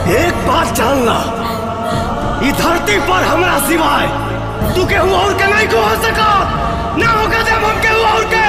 एक बात जानना, इस धरती पर हमरा सिवाय तू केहू और के नहीं को हो सका, ना होगा जब हम केहू और के।